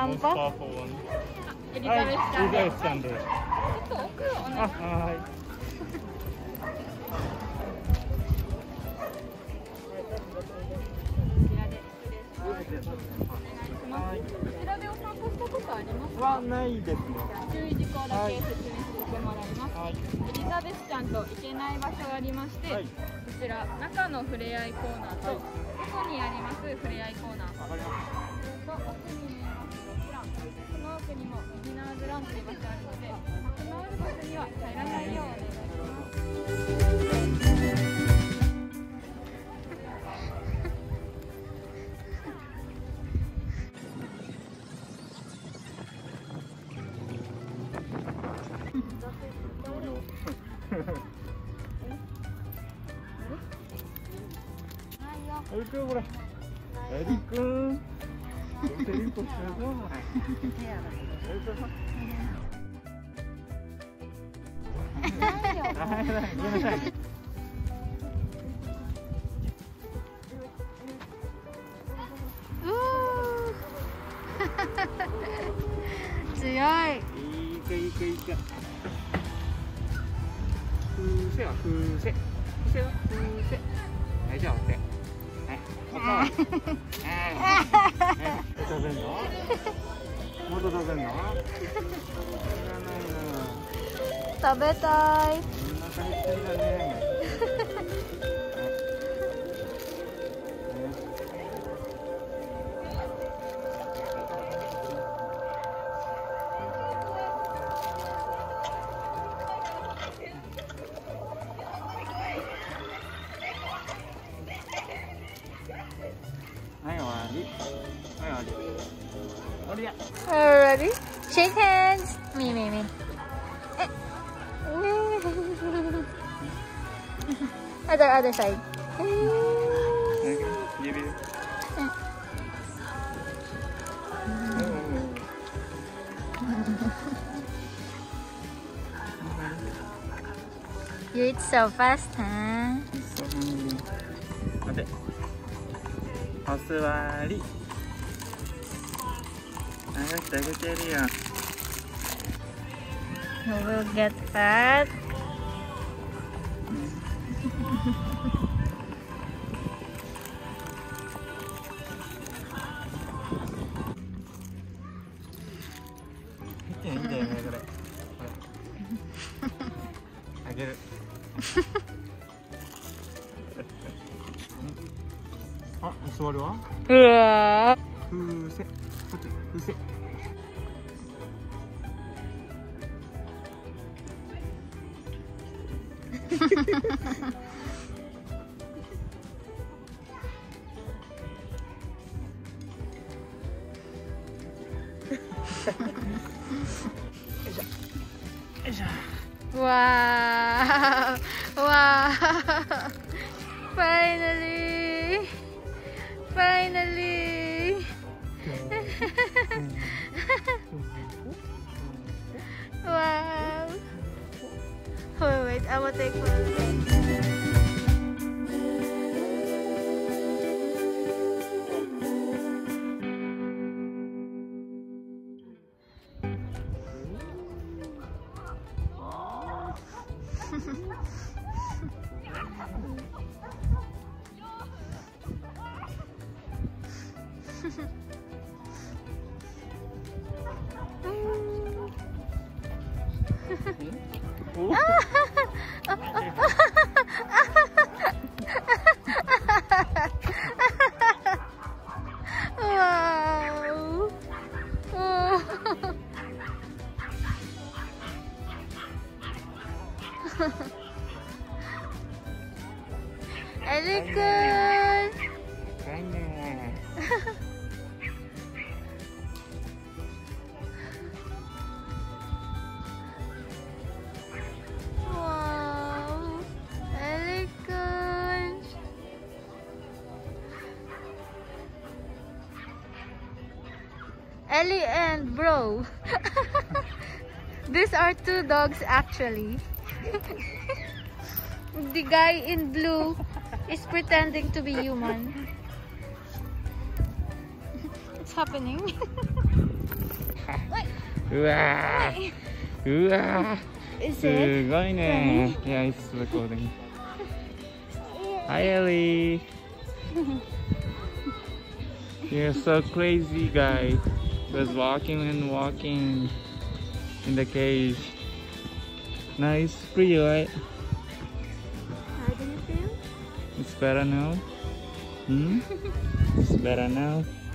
Most pa? powerful one. エリザベスちゃんで。 エリザベスちゃんで。 ちょっと奥お願いします。 はい。 こちらでお散歩したことありますか？ はないですね。 注意事項だけ説明させてもらいます。 はい。 エリザベスちゃんと行けない場所がありまして、 はい。 こちら中の触れ合いコーナーと外にあります触れ合いコーナー。 わかりました。 と奥に見えますドッグラン、その奥にもビギナーズランという場所があるので、柵のある場所には入らないようお願いします。 エリ君ほら。エリ君。エリ君すごい。 強い。 いいかいいかいいか。風船は風船。風船は風船。大丈夫。はい。食べんの？もっと食べんの？ 食べたい。 お腹減ってるんだね。はい、終わり。はい、終わり。終わりや。 Already? Shake hands. Me. Other side. Give it. You eat so fast, huh? So hungry. 待て。お座り。あげてあげてるよ。 You will get fat. いいんだよね、これ。あげる。あ、座るわ。 うわ風船。こっち、風船。よいしょ。 Wow! Wow! Finally! Finally! Wow! Wait, I will take one. Wow! Oh. Elegant! Wow! Elegant! Ellie and Bro. These are two dogs actually. The guy in blue is pretending to be human. It's happening. うわーうわー Is す it? ごいね。Yeah, it's recording. Hi Ellie. You're so crazy guy. Was walking and walking in the cage. Now it's free, right? How do you feel? It's better now. Hmm? It's better now.